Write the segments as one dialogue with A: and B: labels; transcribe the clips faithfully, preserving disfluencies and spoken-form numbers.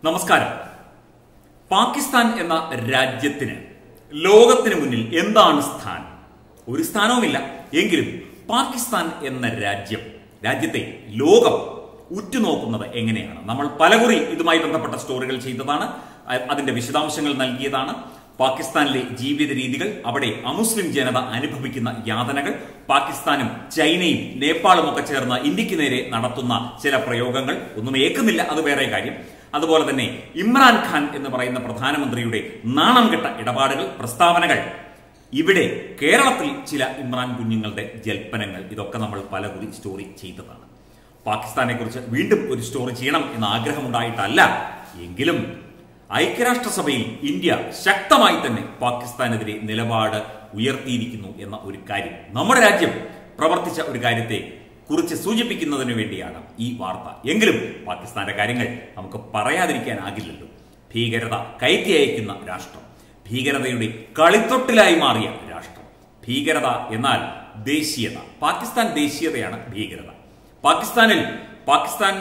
A: നമസ്കാരം. പാകിസ്ഥാൻ എന്ന രാജ്യത്തിന് ലോകത്തിന് മുന്നിൽ എന്താണ് സ്ഥാനം? ഒരു സ്ഥാനവുമില്ല. എങ്കിലും പാകിസ്ഥാൻ എന്ന രാജ്യം രാജ്യത്തെ ലോകം ഉറ്റുനോക്കുന്നത് എങ്ങനെയാണ്? നമ്മൾ പലകുറി ഇതുമായി ബന്ധപ്പെട്ട സ്റ്റോറികൾ ചെയ്തതാണ്, അതിന്റെ വിശദാംശങ്ങൾ നൽകിയതാണ്. പാകിസ്ഥാനിലെ ജീവിത രീതികൾ, അവിടെ അമുസ്ലിം ജനത അനുഭവിക്കുന്ന യാതനകൾ, പാകിസ്ഥാനും ചൈനയും നേപ്പാളും ഒക്കെ ചേർന്ന് ഇന്ത്യക്ക് നേരെ നടത്തുന്ന ചില പ്രയോഗങ്ങൾ, ഒന്നും ഏക്കുന്നില്ല, അത് വേറെ കാര്യം. അതുപോലെ തന്നെ ഇമ്രാൻഖാൻ എന്ന് പറയുന്ന പ്രധാനമന്ത്രിയുടെ നാണം കെട്ട ഇടപാടുകൾ, പ്രസ്താവനകൾ, ഇവിടെ കേരളത്തിൽ ചില ഇമ്രാൻ കുഞ്ഞുങ്ങളുടെ ജൽപ്പനങ്ങൾ, ഇതൊക്കെ നമ്മൾ പലകുറി സ്റ്റോറി ചെയ്തതാണ്. പാകിസ്ഥാനെ കുറിച്ച് വീണ്ടും ഒരു സ്റ്റോറി ചെയ്യണം എന്ന ആഗ്രഹമുണ്ടായിട്ടല്ല, എങ്കിലും ഐക്യരാഷ്ട്രസഭയിൽ ഇന്ത്യ ശക്തമായി തന്നെ പാകിസ്ഥാനെതിരെ നിലപാട് ഉയർത്തിയിരിക്കുന്നു എന്ന ഒരു കാര്യം, നമ്മുടെ രാജ്യം പ്രവർത്തിച്ച ഒരു കാര്യത്തെ കുറിച്ച് സൂചിപ്പിക്കുന്നതിന് വേണ്ടിയാണ് ഈ വാർത്ത. എങ്കിലും പാകിസ്ഥാന്റെ കാര്യങ്ങൾ നമുക്ക് പറയാതിരിക്കാനാകില്ലല്ലോ. ഭീകരത കയറ്റി അയക്കുന്ന രാഷ്ട്രം, ഭീകരതയുടെ കളിത്തൊട്ടിലായി മാറിയ രാഷ്ട്രം. ഭീകരത എന്നാൽ ദേശീയത. പാകിസ്ഥാൻ ദേശീയതയാണ് ഭീകരത. പാകിസ്ഥാനിൽ പാകിസ്ഥാൻ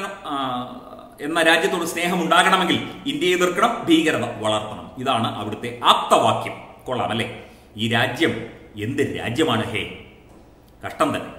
A: എന്ന രാജ്യത്തോട് സ്നേഹം ഉണ്ടാകണമെങ്കിൽ ഇന്ത്യയെ എതിർക്കണം, ഭീകരത വളർത്തണം. ഇതാണ് അവിടുത്തെ ആപ്തവാക്യം. കൊള്ളാം അല്ലേ? ഈ രാജ്യം എന്ത് രാജ്യമാണ് ഹേ! കഷ്ടം തന്നെ.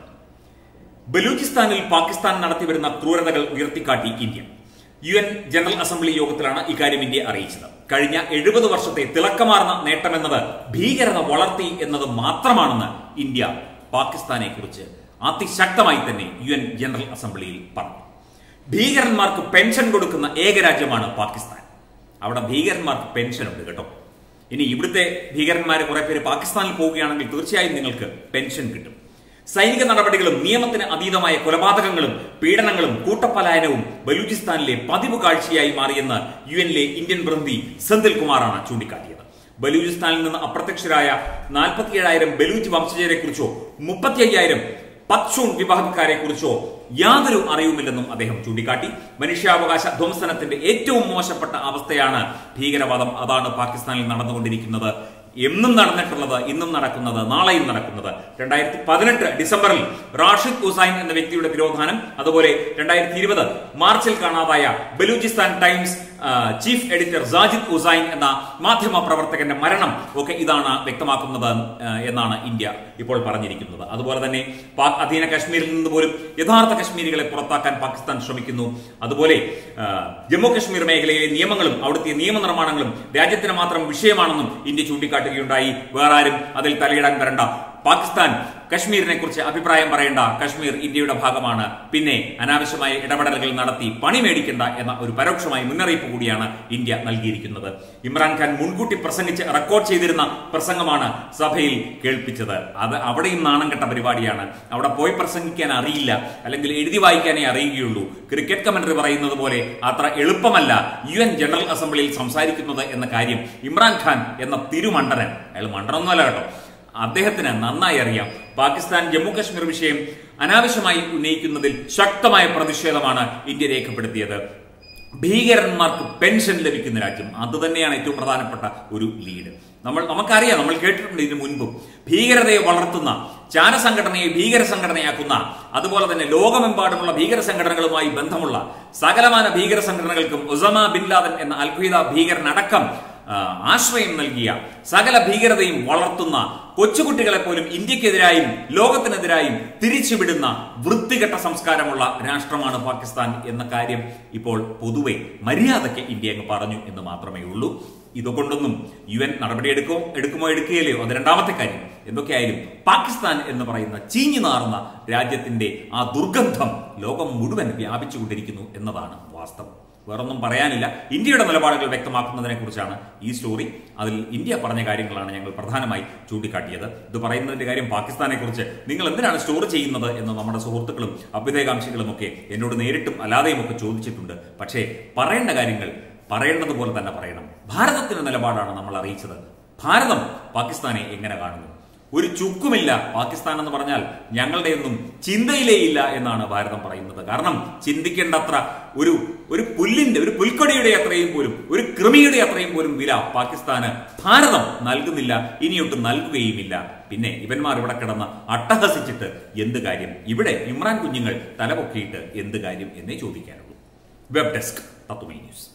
A: ബലൂചിസ്ഥാനിൽ പാകിസ്ഥാൻ നടത്തിവരുന്ന ക്രൂരതകൾ ഉയർത്തിക്കാട്ടി India. U N general assembly യോഗത്തിലാണ് ഇക്കാര്യം ഇന്ത്യ അറിയിച്ചത്. കഴിഞ്ഞ എഴുപത് വർഷത്തെ തിളക്കമാർന്ന നേട്ടമെന്നത് ഭീകരത വളർത്തി എന്നത് മാത്രമാണെന്ന് ഇന്ത്യ പാകിസ്ഥാനെ കുറിച്ച് അതിശക്തമായി തന്നെ യു എൻ ജനറൽ അസംബ്ലിയിൽ പറഞ്ഞു. ഭീകരന്മാർക്ക് പെൻഷൻ കൊടുക്കുന്ന ഏക രാജ്യമാണ് പാകിസ്ഥാൻ. അവിടെ ഭീകരന്മാർക്ക് പെൻഷൻ ഉണ്ട് കേട്ടോ. ഇനി ഇവിടുത്തെ ഭീകരന്മാർ കുറെ പേര് പാകിസ്ഥാനിൽ പോവുകയാണെങ്കിൽ തീർച്ചയായും നിങ്ങൾക്ക് പെൻഷൻ കിട്ടും. സൈനിക നടപടികളും നിയമത്തിന് അതീതമായ കൊലപാതകങ്ങളും പീഡനങ്ങളും കൂട്ടപ്പലായനവും ബലൂചിസ്ഥാനിലെ പതിവ് കാഴ്ചയായി മാറിയെന്ന് യു എനിലെ ഇന്ത്യൻ പ്രതിനിധി സെന്തിൽ കുമാറാണ് ചൂണ്ടിക്കാട്ടിയത്. ബലൂചിസ്ഥാനിൽ നിന്ന് അപ്രത്യക്ഷരായ നാൽപ്പത്തിയേഴായിരം ബലൂച്ച് വംശജരെ കുറിച്ചോ മുപ്പത്തി അയ്യായിരം പക്തൂൺ വിഭാഗക്കാരെ കുറിച്ചോ യാതൊരു അറിവുമില്ലെന്നും അദ്ദേഹം ചൂണ്ടിക്കാട്ടി. മനുഷ്യാവകാശ ധ്വംസനത്തിന്റെ ഏറ്റവും മോശപ്പെട്ട അവസ്ഥയാണ് ഭീകരവാദം. അതാണ് പാകിസ്ഥാനിൽ നടന്നുകൊണ്ടിരിക്കുന്നത്. എന്നും നടന്നിട്ടുള്ളത്, ഇന്നും നടക്കുന്നത്, നാളെയും നടക്കുന്നത്. രണ്ടായിരത്തി പതിനെട്ട് ഡിസംബറിൽ റാഷിദ് ഉസൈൻ എന്ന വ്യക്തിയുടെ തിരോധാനം, അതുപോലെ രണ്ടായിരത്തി ഇരുപത് മാർച്ചിൽ കാണാതായ Balochistan times chief editor Sajid Hussain എന്ന മാധ്യമ പ്രവർത്തകന്റെ മരണം ഒക്കെ ഇതാണ് വ്യക്തമാക്കുന്നത് എന്നാണ് ഇന്ത്യ ഇപ്പോൾ പറഞ്ഞിരിക്കുന്നത്. അതുപോലെ തന്നെ പാക് അധീന കശ്മീരിൽ നിന്ന് പോലും യഥാർത്ഥ കശ്മീരികളെ പുറത്താക്കാൻ പാകിസ്ഥാൻ ശ്രമിക്കുന്നു. അതുപോലെ ജമ്മു കശ്മീർ മേഖലയിലെ നിയമങ്ങളും അവിടുത്തെ നിയമനിർമ്മാണങ്ങളും രാജ്യത്തിന് മാത്രം വിഷയമാണെന്നും ഇന്ത്യ ചൂണ്ടിക്കാട്ടുകയുണ്ടായി. വേറെ ആരും അതിൽ തലയിടാൻ വരണ്ട. പാകിസ്ഥാൻ കശ്മീരിനെ കുറിച്ച് അഭിപ്രായം പറയേണ്ട, കശ്മീർ ഇന്ത്യയുടെ ഭാഗമാണ്. പിന്നെ അനാവശ്യമായ ഇടപെടലുകൾ നടത്തി പണി മേടിക്കേണ്ട എന്ന ഒരു പരോക്ഷമായ മുന്നറിയിപ്പ് കൂടിയാണ് ഇന്ത്യ നൽകിയിരിക്കുന്നത്. ഇമ്രാൻഖാൻ മുൻകൂട്ടി പ്രസംഗിച്ച് റെക്കോർഡ് ചെയ്തിരുന്ന പ്രസംഗമാണ് സഭയിൽ കേൾപ്പിച്ചത്. അത് അവിടെയും നാണം കെട്ട പരിപാടിയാണ്. അവിടെ പോയി പ്രസംഗിക്കാൻ അറിയില്ല, അല്ലെങ്കിൽ എഴുതി വായിക്കാനേ അറിയുകയുള്ളൂ. ക്രിക്കറ്റ് കമന്ററി പറയുന്നത് പോലെ അത്ര എളുപ്പമല്ല യു എൻ ജനറൽ അസംബ്ലിയിൽ സംസാരിക്കുന്നത് എന്ന കാര്യം ഇമ്രാൻഖാൻ എന്ന തിരുമണ്ടനൻ, അയാൾ മണ്ടനൊന്നുമല്ല കേട്ടോ, അദ്ദേഹത്തിന് നന്നായി അറിയാം. പാകിസ്ഥാൻ ജമ്മു കശ്മീർ വിഷയം അനാവശ്യമായി ഉന്നയിക്കുന്നതിൽ ശക്തമായ പ്രതിഷേധമാണ് ഇന്ത്യ രേഖപ്പെടുത്തിയത്. ഭീകരന്മാർക്ക് പെൻഷൻ ലഭിക്കുന്ന രാജ്യം, അത് തന്നെയാണ് ഏറ്റവും പ്രധാനപ്പെട്ട ഒരു ലീഡ്. നമ്മൾ നമുക്കറിയാം, നമ്മൾ കേട്ടിട്ടുണ്ട് ഇതിനു മുൻപും. ഭീകരതയെ വളർത്തുന്ന, ചാരസംഘടനയെ ഭീകര സംഘടനയാക്കുന്ന, അതുപോലെ തന്നെ ലോകമെമ്പാടുമുള്ള ഭീകര സംഘടനകളുമായി ബന്ധമുള്ള സകലമാന ഭീകര സംഘടനകൾക്കും ഒസാമ ബിൻ ലാദൻ എന്ന അൽ ഖ്വയ്ദ ഭീകരനടക്കം ആശ്രയം നൽകിയ, സകല ഭീകരതയും വളർത്തുന്ന, കൊച്ചുകുട്ടികളെ പോലും ഇന്ത്യക്കെതിരായും ലോകത്തിനെതിരായും തിരിച്ചുവിടുന്ന വൃത്തികെട്ട സംസ്കാരമുള്ള രാഷ്ട്രമാണ് പാകിസ്ഥാൻ എന്ന കാര്യം ഇപ്പോൾ പൊതുവെ മര്യാദയ്ക്ക് ഇന്ത്യ അങ്ങ് പറഞ്ഞു എന്ന് മാത്രമേ ഉള്ളൂ. ഇതുകൊണ്ടൊന്നും യു എൻ നടപടിയെടുക്കോ എടുക്കുമോ എടുക്കുകയില്ലയോ, അത് രണ്ടാമത്തെ കാര്യം. എന്തൊക്കെയായാലും പാകിസ്ഥാൻ എന്ന് പറയുന്ന ചീഞ്ഞു നാറുന്ന രാജ്യത്തിന്റെ ആ ദുർഗന്ധം ലോകം മുഴുവൻ വ്യാപിച്ചുകൊണ്ടിരിക്കുന്നു എന്നതാണ് വാസ്തവം. വേറൊന്നും പറയാനില്ല. ഇന്ത്യയുടെ നിലപാടുകൾ വ്യക്തമാക്കുന്നതിനെ കുറിച്ചാണ് ഈ സ്റ്റോറി. അതിൽ ഇന്ത്യ പറഞ്ഞ കാര്യങ്ങളാണ് ഞങ്ങൾ പ്രധാനമായി ചൂണ്ടിക്കാട്ടിയത്. ഇത് പറയുന്നതിന്റെ കാര്യം പാകിസ്ഥാനെ കുറിച്ച് നിങ്ങൾ എന്തിനാണ് സ്റ്റോറി ചെയ്യുന്നത് എന്ന് നമ്മുടെ സുഹൃത്തുക്കളും അഭ്യുദയകാംക്ഷികളും ഒക്കെ എന്നോട് നേരിട്ടും അല്ലാതെയും ഒക്കെ ചോദിച്ചിട്ടുണ്ട്. പക്ഷേ പറയേണ്ട കാര്യങ്ങൾ പറയേണ്ടതുപോലെ തന്നെ പറയണം. ഭാരതത്തിന്റെ നിലപാടാണ് നമ്മൾ അറിയിച്ചത്. ഭാരതം പാകിസ്ഥാനെ എങ്ങനെ കാണുന്നു? ഒരു ചുക്കുമില്ല. പാകിസ്ഥാൻ എന്ന് പറഞ്ഞാൽ ഞങ്ങളുടെ ഒന്നും ചിന്തയിലേ ഇല്ല എന്നാണ് ഭാരതം പറയുന്നത്. കാരണം ചിന്തിക്കേണ്ടത്ര ഒരു ഒരു പുല്ലിന്റെ, ഒരു പുൽക്കൊടിയുടെ അത്രയും പോലും, ഒരു കൃമിയുടെ അത്രയും പോലും വില പാകിസ്ഥാന് ഭാരതം നൽകുന്നില്ല, ഇനിയൊട്ടും നൽകുകയുമില്ല. പിന്നെ ഇവന്മാർ ഇവിടെ കിടന്ന് അട്ടഹസിച്ചിട്ട് എന്ത് കാര്യം? ഇവിടെ ഇമ്രാൻ കുഞ്ഞുങ്ങൾ തലപൊക്കിയിട്ട് എന്ത് കാര്യം എന്നേ ചോദിക്കാനുള്ളൂ. Web desk Tatwamayi news.